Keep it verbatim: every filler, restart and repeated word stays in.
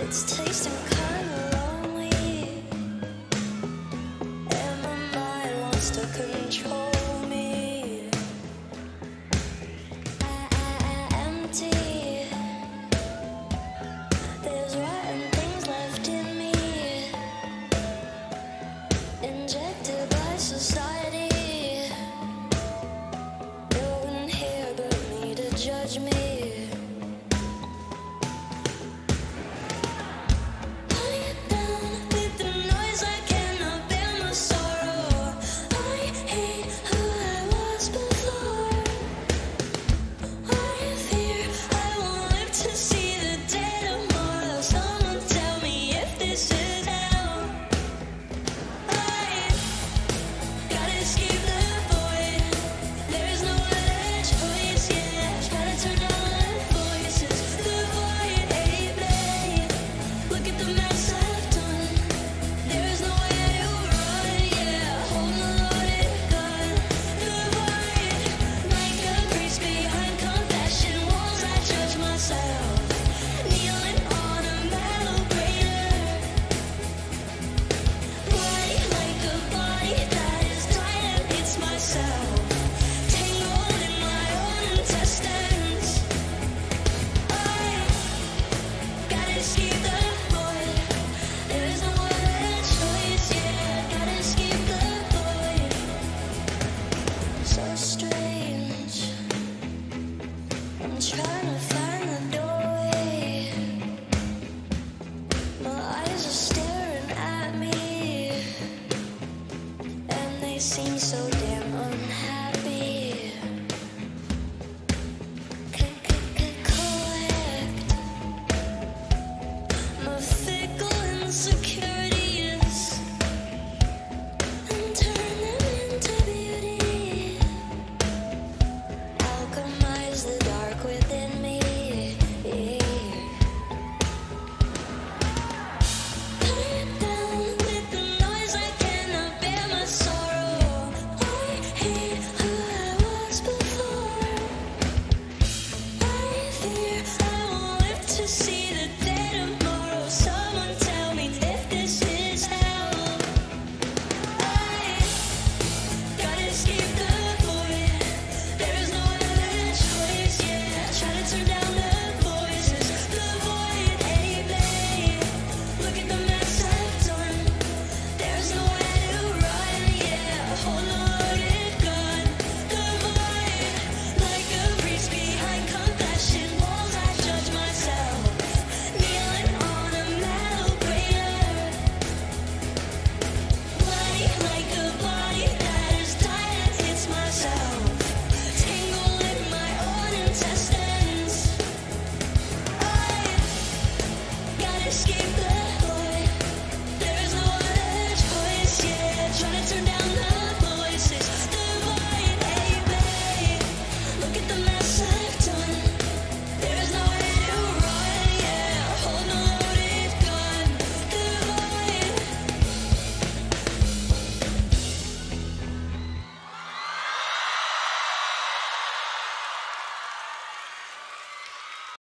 It's tasting kinda lonely, and my mind wants to control me. I, I, I empty. There's rotten things left in me, injected by society. No one here but me to judge me. So strange. I'm trying to find the doorway. My eyes are staring at me, and they seem so damn unhappy. Collect my fickle insecurities and turn them into beauty. Alchemize the dark within me. Tie it down with the noise. I cannot bear my sorrow. I hate who I was before. I fear I won't live to see